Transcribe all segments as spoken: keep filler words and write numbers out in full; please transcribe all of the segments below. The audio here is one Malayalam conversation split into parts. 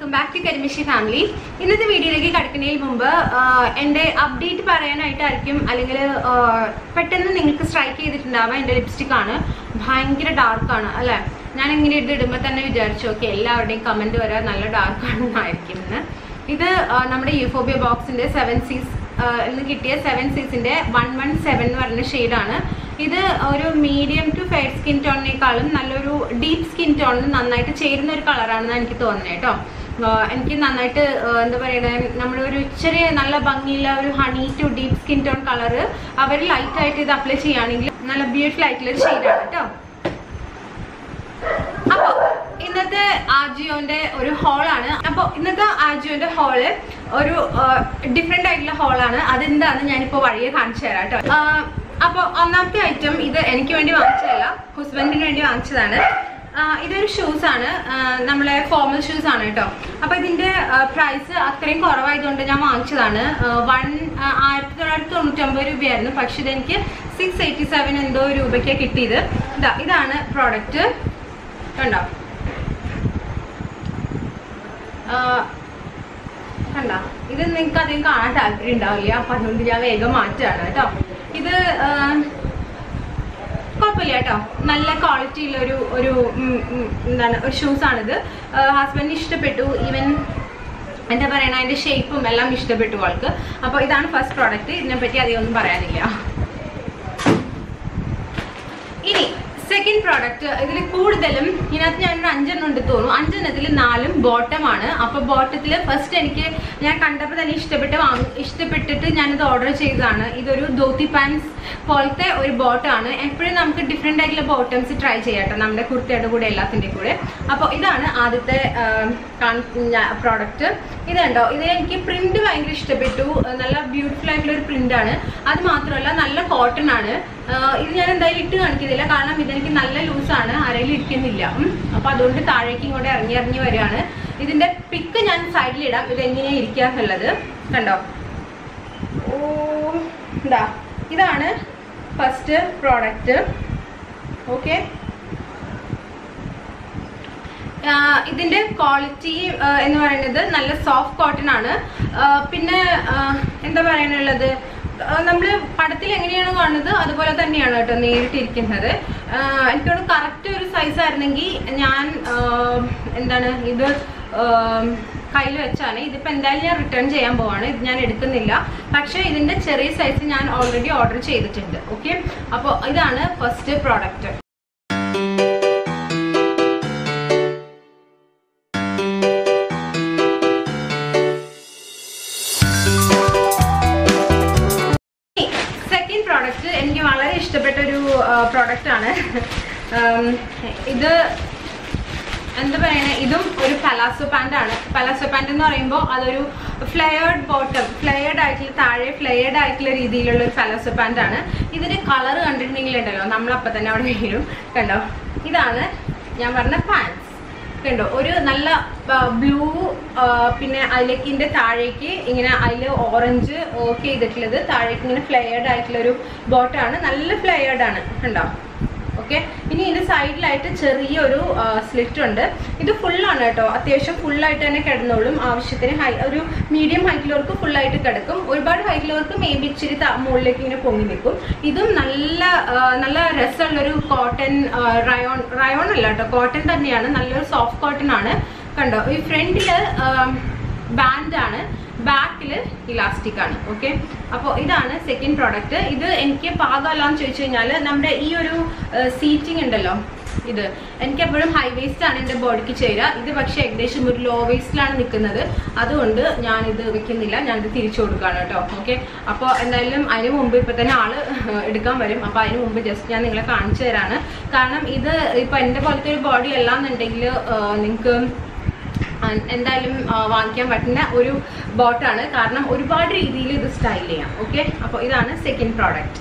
welcome back to Karimashi family. In this video, I will update the strike lipstick. It's dark. I will comment dark. This is our Euphoria box in the seven C's. seven C's in the one one seven shade. This is a medium to fair skin tone, a deep skin tone, and a color. I think honey to deep skin tone color. A very light light is applied a beautiful light shade. This is Ajio Haul. This is Ajio Haul. A different haul. That is why I am share it. Now, this item is my husband. This is shoes. These formal shoes. This price is six eighty-seven. This is the product. Uh, this is the This is നല്ല ക്വാളിറ്റിയുള്ള ഒരു ഒരു എന്താണ് ഒരു ഷൂസ് ആണ് ഇത് ഹസ്ബൻഡ് ഇഷ്ടപ്പെട്ടു ഈവൻ എന്താ പറയണ അതിന്റെ ഷേപ്പും എല്ലാം ഇഷ്ടപ്പെട്ടു ആൾക്ക് അപ്പോൾ ഇതാണ് ഫസ്റ്റ് പ്രോഡക്റ്റ് ഇതിനെ പറ്റി അധികം ഒന്നും പറയാനില്ല ഇനി second product ഇതിൽ കൂടുതലും ഇതിനകത്ത് ഞാൻ ഒരു അഞ്ചെണ്ണം ഉണ്ട് തോന്നുന്നു അഞ്ചെണ്ണത്തിൽ നാലും ബോട്ടം ആണ് അപ്പോൾ ബോട്ടത്തിൽ ഫസ്റ്റ് എനിക്ക് ഞാൻ കണ്ടപ്പോൾ തന്നെ ഇഷ്ടപ്പെട്ട് ഇഷ്ടപ്പെട്ടിട്ട് ഞാൻ ഇത് ഓർഡർ ചെയ്തതാണ് ഇതൊരു ധോത്തി പാന്റ്സ് പോലത്തെ ഒരു ബോട്ടം ആണ് എപ്പോഴും നമുക്ക് ഡിഫറെന്റ് ആയിട്ടുള്ള ബോട്ടംസ് ട്രൈ ചെയ്യാട്ടോ നമ്മുടെ കുർത്തയുടെ കൂടെ എല്ലാത്തിന്റെ കൂടെ അപ്പോൾ ഇതാണ് ആദ്യത്തെ പ്രോഡക്റ്റ് ഇതുണ്ടോ ഇത് എനിക്ക് പ്രിന്റ് ഭയങ്കര ഇഷ്ടപ്പെട്ടു നല്ല ബ്യൂട്ടിഫുൾ ആയിട്ടുള്ള ഒരു പ്രിന്റ് ആണ് അത് മാത്രമല്ല നല്ല കോട്ടൺ ആണ് ഇത് ഞാൻ എന്തായാലും ഇട്ട് കാണിക്കുന്നില്ല കാരണം ഇതെനിക്ക് നല്ല ലൂസാണ് അരയിൽ ഇരിക്കുന്നില്ല അപ്പോൾ അതുകൊണ്ട് താഴേക്ക് ഇങ്ങോട്ട് ഇറങ്ങി ഇറങ്ങി വരികയാണ് ഇതിന്റെ പിക്ക് ഞാൻ സൈഡിൽ ഇടാം ഇത് എങ്ങനെയാണ് ഇരിക്കുക എന്നുള്ളത് കണ്ടോ ഓ ഇതാ ഇതാണ് ഫസ്റ്റ് പ്രോഡക്റ്റ് ഓക്കെ ഇതിന്റെ ക്വാളിറ്റി എന്ന് പറയുന്നത് നല്ല സോഫ്റ്റ് കോട്ടൺ ആണ് പിന്നെ എന്താ പറയാനുള്ളത് നമ്മൾ പടത്തിൽ എങ്ങനെയാണ് കാണുന്നത് അതുപോലെ തന്നെയാണ് കേട്ടോ നേരിട്ടിരിക്കുന്നത് എനിക്കോട് കറക്റ്റ് ഒരു സൈസ് ആയിരുന്നെങ്കിൽ ഞാൻ എന്താണ് ഇത് കയ്യിൽ വെച്ചാണ് ഇതിപ്പോൾ എന്തായാലും ഞാൻ റിട്ടേൺ ചെയ്യാൻ പോവാണ് ഇത് ഞാൻ എടുക്കുന്നില്ല പക്ഷേ ഇതിന്റെ ചെറിയ സൈസ് ഞാൻ ഓൾറെഡി ഓർഡർ ചെയ്തിട്ടുണ്ട് ഓക്കെ അപ്പോൾ ഇതാണ് ഫസ്റ്റ് പ്രോഡക്റ്റ് എനിക്ക് വളരെ ഇഷ്ടപ്പെട്ട ഒരു പ്രോഡക്റ്റ് ആണ് ഇത് എന്താ പറയുക ഇതും ഒരു പലാസോ പാന്റ് ആണ് പലാസോ പാന്റ് എന്ന് പറയുമ്പോൾ അതൊരു ഫ്ലെയർഡ് ബോട്ടം ഫ്ലെയർഡ് ആയിട്ടുള്ള താഴെ ഫ്ലെയർഡ് ആയിട്ടുള്ള രീതിയിലുള്ള ഒരു പലാസോ പാന്റ് ആണ് ഇതിന്റെ കളർ കണ്ടിട്ടുണ്ടെങ്കിൽ ഉണ്ടല്ലോ നമ്മളപ്പോൾ തന്നെ അവിടെ വീഴും കണ്ടോ ഇതാണ് ഞാൻ പറഞ്ഞ പാൻസ് കണ്ടോ ഒരു നല്ല ബ്ലൂ പിന്നെ അതിലേക്ക് ഇതിന്റെ താഴേക്ക് ഇങ്ങനെ അതിൽ ഓറഞ്ച് ഓക്കെ ചെയ്തിട്ടുള്ളത് താഴേക്ക് ഇങ്ങനെ ഫ്ലെയർഡ് ആയിട്ടുള്ള ഒരു ബോട്ടാണ് നല്ല ഫ്ലെയർഡ് ആണ് കണ്ടോ ഓക്കെ ഇനി ഇതിന്റെ സൈഡിലായിട്ട് ചെറിയൊരു സ്ലിറ്റ് ഉണ്ട് ഇത് ഫുള്ളാണ് കേട്ടോ അത്യാവശ്യം ഫുള്ളായിട്ട് തന്നെ കിടന്നോളും ആവശ്യത്തിന് ഹൈ ഒരു മീഡിയം ഹൈറ്റിലവർക്ക് ഫുള്ളായിട്ട് കിടക്കും ഒരുപാട് ഹൈറ്റിലവർക്ക് മേ ബി ഇച്ചിരി മുകളിലേക്ക് ഇങ്ങനെ പൊങ്ങി നിൽക്കും ഇതും നല്ല നല്ല രസമുള്ളൊരു കോട്ടൺ റയോൺ റയോൺ അല്ല കേട്ടോ കോട്ടൺ തന്നെയാണ് നല്ലൊരു സോഫ്റ്റ് കോട്ടൺ ആണ് കണ്ടോ ഈ ഫ്രണ്ടില് ബാൻഡ് ആണ് ബാക്കിൽ ഇലാസ്റ്റിക് ആണ് ഓക്കെ അപ്പോൾ ഇതാണ് സെക്കൻഡ് പ്രോഡക്റ്റ് ഇത് എനിക്ക് പാകമല്ലാന്ന് ചോദിച്ചു കഴിഞ്ഞാൽ നമ്മുടെ ഈ ഒരു സീറ്റിംഗ് ഉണ്ടല്ലോ ഇത് എനിക്ക് എപ്പോഴും ഹൈ വേസ്റ്റ് ആണ് എൻ്റെ ബോഡിക്ക് ചേരുക ഇത് പക്ഷേ ഏകദേശം ഒരു ലോ വേസ്റ്റിലാണ് നിൽക്കുന്നത് അതുകൊണ്ട് ഞാനിത് വെക്കുന്നില്ല ഞാനിത് തിരിച്ചു കൊടുക്കുകയാണ് കേട്ടോ ഓക്കെ അപ്പോൾ എന്തായാലും അതിന് മുമ്പ് ഇപ്പം തന്നെ ആള് എടുക്കാൻ വരും അപ്പോൾ അതിന് മുമ്പ് ജസ്റ്റ് ഞാൻ നിങ്ങളെ കാണിച്ചു തരാണ് കാരണം ഇത് ഇപ്പം എൻ്റെ പോലത്തെ ഒരു ബോഡി അല്ല എന്നുണ്ടെങ്കിൽ നിങ്ങൾക്ക് എന്തായാലും വാങ്ങിക്കാൻ പറ്റുന്ന ഒരു ബോട്ടാണ് കാരണം ഒരുപാട് രീതിയിൽ ഇത് സ്റ്റൈൽ ചെയ്യാം ഓക്കെ അപ്പോൾ ഇതാണ് സെക്കൻഡ് പ്രോഡക്റ്റ്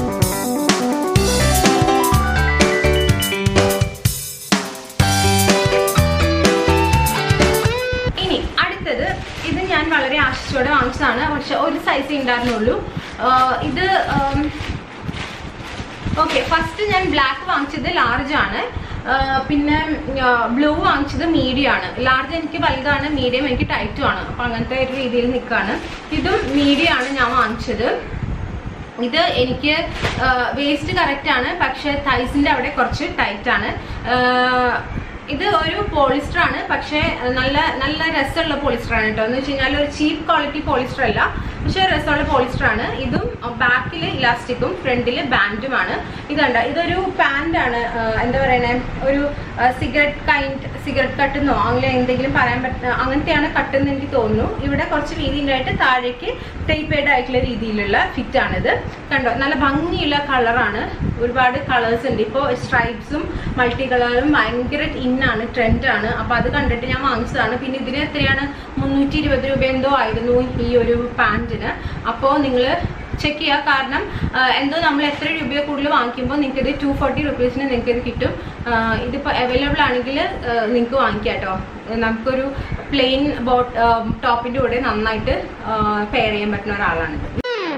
ഇനി അടുത്തത് ഇത് ഞാൻ വളരെ ആശിച്ചോടെ വാങ്ങിച്ചതാണ് പക്ഷെ ഒരു സൈസ് ഉണ്ടായിരുന്നുള്ളൂ ഇത് ഓക്കെ ഫസ്റ്റ് ഞാൻ ബ്ലാക്ക് വാങ്ങിച്ചത് ലാർജ് ആണ് പിന്നെ ബ്ലൂ വാങ്ങിച്ചത് മീഡിയം ആണ്. ലാർജ് എനിക്ക് വലുതാണ്, മീഡിയം എനിക്ക് ടൈറ്റും ആണ്. അപ്പൊ അങ്ങനത്തെ ഒരു രീതിയിൽ നിൽക്കുകയാണ്. ഇതും മീഡിയം ആണ് ഞാൻ വാങ്ങിച്ചത്. ഇത് എനിക്ക് വേസ്റ്റ് കറക്റ്റ് ആണ്, പക്ഷെ തൈസിന്റെ അവിടെ കുറച്ച് ടൈറ്റ് ആണ്. ഇത് ഒരു പോളിസ്റ്റർ ആണ്, പക്ഷെ നല്ല നല്ല രസമുള്ള പോളിസ്റ്റർ ആണ് കേട്ടോ. എന്ന് വെച്ച് കഴിഞ്ഞാൽ ഒരു ചീപ്പ് ക്വാളിറ്റി പോളിസ്റ്റർ അല്ല, പക്ഷെ രസമുള്ള പോളിസ്റ്റർ ആണ്. ഇതും ബാക്കിൽ ഇലാസ്റ്റിക്കും ഫ്രണ്ടിൽ ബാൻഡുമാണ്. ഇതുണ്ട്, ഇതൊരു പാന്റ് ആണ്. എന്താ പറയണേ, ഒരു സിഗരറ്റ് കൈൻഡ് സിഗരറ്റ് കട്ടെന്നോ അങ്ങനെ എന്തെങ്കിലും പറയാൻ പറ്റുന്ന അങ്ങനത്തെയാണ് കട്ടെന്ന് എനിക്ക് തോന്നുന്നു. ഇവിടെ കുറച്ച് വീതി ഉണ്ടായിട്ട് താഴേക്ക് ടൈപ്പേഡ് ആയിട്ടുള്ള രീതിയിലുള്ള ഫിറ്റ് ആണിത്. കണ്ടോ, നല്ല ഭംഗിയുള്ള കളറാണ്. ഒരുപാട് കളേഴ്സ് ഉണ്ട്. ഇപ്പോൾ സ്ട്രൈപ്സും മൾട്ടി കളറും ഭയങ്കര ഇന്നാണ്, ട്രെൻഡാണ്. അപ്പൊ അത് കണ്ടിട്ട് ഞാൻ വാങ്ങിച്ചതാണ്. പിന്നെ ഇതിന് എത്രയാണ്, മുന്നൂറ്റി ഇരുപത് രൂപ എന്തോ ആയിരുന്നു ഈ ഒരു പാന്റിന്. അപ്പോൾ നിങ്ങൾ ചെക്ക് ചെയ്യുക. കാരണം എന്തോ നമ്മൾ എത്ര രൂപയോ കൂടുതൽ വാങ്ങിക്കുമ്പോൾ നിങ്ങൾക്ക് ഇത് ടു ഫോർട്ടി റുപ്പീസിന് നിങ്ങൾക്ക് ഇത് കിട്ടും. ഇതിപ്പോൾ അവൈലബിൾ ആണെങ്കിൽ നിങ്ങൾക്ക് വാങ്ങിക്കാം കേട്ടോ. നമുക്കൊരു പ്ലെയിൻ ബോട്ട് ടോപ്പിൻ്റെ കൂടെ നന്നായിട്ട് പെയർ ചെയ്യാൻ പറ്റുന്ന ഒരാളാണിത്.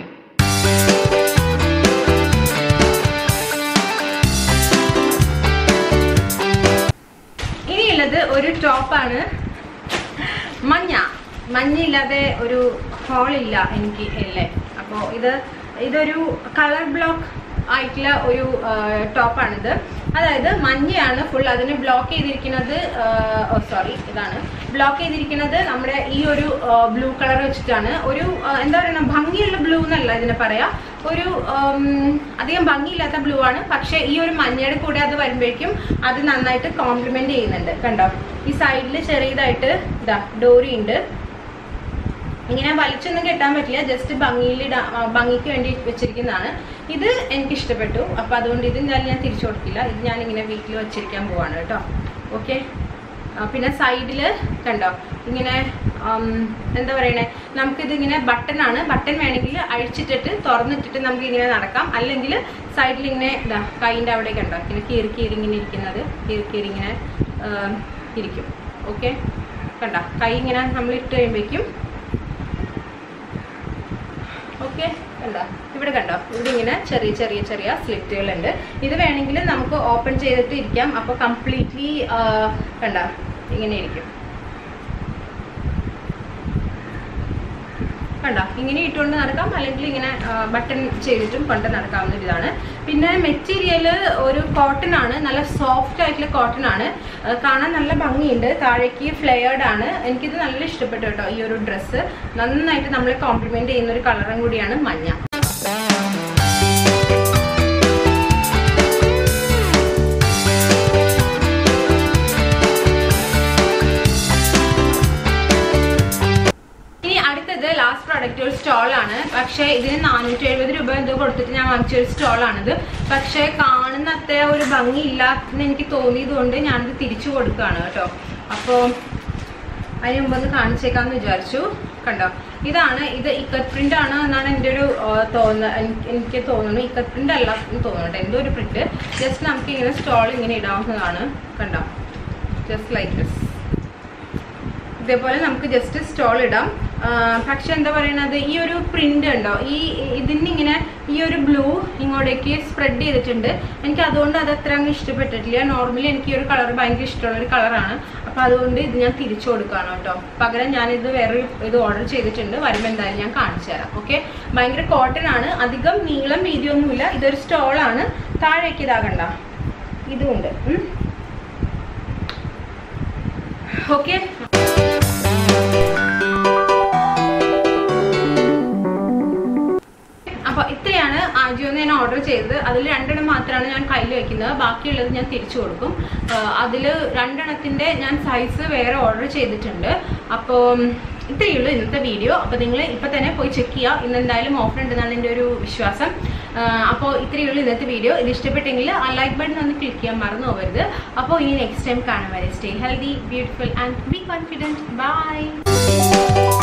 ഇനിയുള്ളത് ഒരു ടോപ്പാണ്. മഞ്ഞ മഞ്ഞയില്ലാതെ ഒരു ഹോളില്ല എനിക്ക് അല്ലേ. അപ്പോൾ ഇത് ഇതൊരു കളർ ബ്ലോക്ക് ആയിട്ടുള്ള ഒരു ടോപ്പാണിത്. അതായത് മഞ്ഞയാണ് ഫുൾ. അതിന് ബ്ലോക്ക് ചെയ്തിരിക്കുന്നത്, സോറി ഇതാണ് ബ്ലോക്ക് ചെയ്തിരിക്കുന്നത് നമ്മുടെ ഈ ഒരു ബ്ലൂ കളർ വെച്ചിട്ടാണ്. ഒരു എന്താ പറയുക, ഭംഗിയുള്ള ബ്ലൂ എന്നല്ല ഇതിനെ പറയാ, ഒരു അധികം ഭംഗിയില്ലാത്ത ബ്ലൂ ആണ്. പക്ഷെ ഈ ഒരു മഞ്ഞയുടെ കൂടെ അത് വരുമ്പോഴേക്കും അത് നന്നായിട്ട് കോംപ്ലിമെന്റ് ചെയ്യുന്നുണ്ട്. കണ്ടോ, ഈ സൈഡിൽ ചെറിയതായിട്ട് ഇതാ ഡോറി ഉണ്ട്. ഇങ്ങനെ വലിച്ചൊന്നും കെട്ടാൻ പറ്റില്ല, ജസ്റ്റ് ഭംഗിയിൽ ഭംഗിക്ക് വേണ്ടി വെച്ചിരിക്കുന്നതാണ്. ഇത് എനിക്ക് ഇഷ്ടപ്പെട്ടു. അപ്പൊ അതുകൊണ്ട് ഇത് എന്തായാലും ഞാൻ തിരിച്ചു കൊടുക്കില്ല. ഇത് ഞാൻ ഇങ്ങനെ വീട്ടിൽ വെച്ചിരിക്കാൻ പോവാണ് കേട്ടോ. ഓക്കെ. പിന്നെ സൈഡില് കണ്ടോ ഇങ്ങനെ എന്താ പറയണേ, നമുക്കിത് ഇങ്ങനെ ബട്ടൺ ആണ്. ബട്ടൺ വേണമെങ്കിൽ അഴിച്ചിട്ടിട്ട് തുറന്നിട്ടിട്ട് നമുക്ക് ഇങ്ങനെ നടക്കാം. അല്ലെങ്കിൽ സൈഡിൽ ഇങ്ങനെ ഇതാ കൈൻ്റെ അവിടെ കണ്ടോ ഇങ്ങനെ കീറി കീറി ഇങ്ങനെ ഇരിക്കുന്നത്, കീറി കീറി ഇങ്ങനെ ഇരിക്കും. ഓക്കെ, കണ്ടോ കൈ ഇങ്ങനെ നമ്മൾ ഇട്ട് കഴിയുമ്പോഴേക്കും ഓക്കെ കണ്ടോ, ഇവിടെ കണ്ടോ ഇവിടെ ഇങ്ങനെ ചെറിയ ചെറിയ ചെറിയ സ്ലിറ്റുകളുണ്ട്. ഇത് വേണമെങ്കിൽ നമുക്ക് ഓപ്പൺ ചെയ്തിട്ട് ഇരിക്കാം. അപ്പോൾ കംപ്ലീറ്റ്ലി കണ്ടോ ഇങ്ങനെ ഇരിക്കും. കണ്ടോ ഇങ്ങനെ ഇട്ടുകൊണ്ട് നടക്കാം, അല്ലെങ്കിൽ ഇങ്ങനെ ബട്ടൺ ചെയ്തിട്ടും കൊണ്ട് നടക്കാവുന്ന ഇതാണ്. പിന്നെ മെറ്റീരിയൽ ഒരു കോട്ടൺ ആണ്, നല്ല സോഫ്റ്റ് ആയിട്ടുള്ള കോട്ടൺ ആണ്. കാണാൻ നല്ല ഭംഗിയുണ്ട്. താഴേക്ക് ഫ്ലെയർഡ് ആണ്. എനിക്കിത് നല്ല ഇഷ്ടപ്പെട്ടു കേട്ടോ. ഈ ഒരു ഡ്രസ്സ് നന്നായിട്ട് നമ്മളെ കോംപ്ലിമെന്റ് ചെയ്യുന്ന ഒരു കളറും കൂടിയാണ് മഞ്ഞ. ലാസ്റ്റ് പ്രോഡക്റ്റ് ഒരു സ്റ്റോളാണ്. പക്ഷേ ഇതിന് നാനൂറ്റി എഴുപത് രൂപ എന്തോ കൊടുത്തിട്ട് ഞാൻ വാങ്ങിച്ച ഒരു സ്റ്റോളാണിത്. പക്ഷേ കാണുന്ന അത്ര ഒരു ഭംഗി ഇല്ലാന്ന് എനിക്ക് തോന്നിയത് കൊണ്ട് ഞാനിത് തിരിച്ചു കൊടുക്കുകയാണ് കേട്ടോ. അപ്പോൾ അതിന് മുമ്പൊന്ന് കാണിച്ചേക്കാന്ന് വിചാരിച്ചു. കണ്ടോ ഇതാണ്, ഇത് ഇക്കറ്റ് പ്രിന്റ് ആണ് എന്നാണ് എൻ്റെ ഒരു തോന്നുന്നത്. എനിക്ക് തോന്നുന്നു ഇക്കറ്റ് പ്രിന്റ് അല്ല എന്ന് തോന്നുന്നുണ്ട്, എന്തോ ഒരു പ്രിന്റ്. ജസ്റ്റ് നമുക്ക് ഇങ്ങനെ സ്റ്റോൾ ഇങ്ങനെ ഇടാവുന്നതാണ്. കണ്ടോ ജസ്റ്റ് ലൈക്ക് ദിസ്. ഇതേപോലെ നമുക്ക് ജസ്റ്റ് സ്റ്റോൾ ഇടാം. പക്ഷെ എന്താ പറയുന്നത്, ഈ ഒരു പ്രിന്റ് ഉണ്ടോ, ഈ ഇതിനിങ്ങനെ ഈ ഒരു ബ്ലൂ ഇങ്ങോട്ടേക്ക് സ്പ്രെഡ് ചെയ്തിട്ടുണ്ട്. എനിക്ക് അതുകൊണ്ട് അത് അത്ര അങ്ങ് ഇഷ്ടപ്പെട്ടിട്ടില്ല. നോർമലി എനിക്ക് ഈ ഒരു കളർ ഭയങ്കര ഇഷ്ടമുള്ള ഒരു കളറാണ്. അപ്പൊ അതുകൊണ്ട് ഇത് ഞാൻ തിരിച്ചു കൊടുക്കുകയാണ് കേട്ടോ. പകരം ഞാനിത് വേറൊരു ഇത് ഓർഡർ ചെയ്തിട്ടുണ്ട്. വരുമ്പോൾ എന്തായാലും ഞാൻ കാണിച്ചു തരാം. ഓക്കെ, ഭയങ്കര കോട്ടൺ ആണ്, അധികം നീളം വീതിയൊന്നുമില്ല. ഇതൊരു സ്റ്റോളാണ്. താഴേക്ക് ഇതാകണ്ട ഇതുമുണ്ട്. ഓക്കെ, അപ്പോൾ ഇത്രയാണ് ആജിയോന്ന് ഞാൻ ഓർഡർ ചെയ്തത്. അതിൽ രണ്ടെണ്ണം മാത്രമാണ് ഞാൻ കയ്യിൽ വെക്കുന്നത്, ബാക്കിയുള്ളത് ഞാൻ തിരിച്ചു കൊടുക്കും. അതിൽ രണ്ടെണ്ണത്തിൻ്റെ ഞാൻ സൈസ് വേറെ ഓർഡർ ചെയ്തിട്ടുണ്ട്. അപ്പോൾ ഇത്രയേ ഉള്ളൂ ഇന്നത്തെ വീഡിയോ. അപ്പോൾ നിങ്ങൾ ഇപ്പം തന്നെ പോയി ചെക്ക് ചെയ്യുക. ഇന്ന് എന്തായാലും ഓഫർ ഉണ്ടെന്നാണ് എൻ്റെ ഒരു വിശ്വാസം. അപ്പോൾ ഇത്രയേ ഉള്ളൂ ഇന്നത്തെ വീഡിയോ. ഇത് ഇഷ്ടപ്പെട്ടെങ്കിൽ ആ ലൈക്ക് ബട്ടൺ ഒന്ന് ക്ലിക്ക് ചെയ്യാൻ മറന്നു പോകരുത്. അപ്പോൾ ഇനി നെക്സ്റ്റ് ടൈം കാണാൻ വരെ stay healthy, beautiful and be confident. By.